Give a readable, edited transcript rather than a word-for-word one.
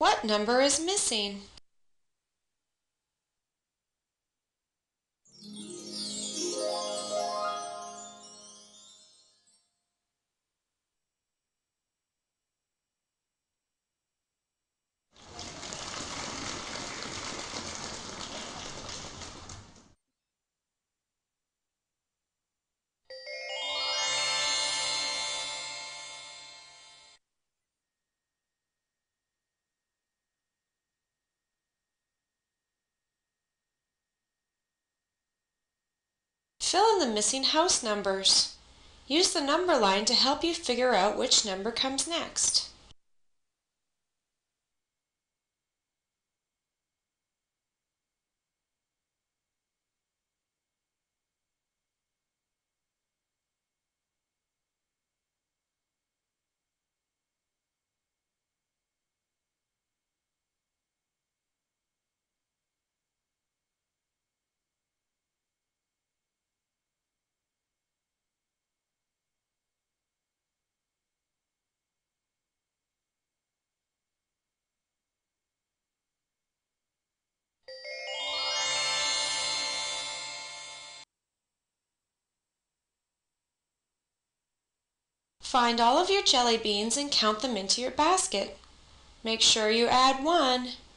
What number is missing? Fill in the missing house numbers. Use the number line to help you figure out which number comes next. Find all of your jelly beans and count them into your basket. Make sure you add one.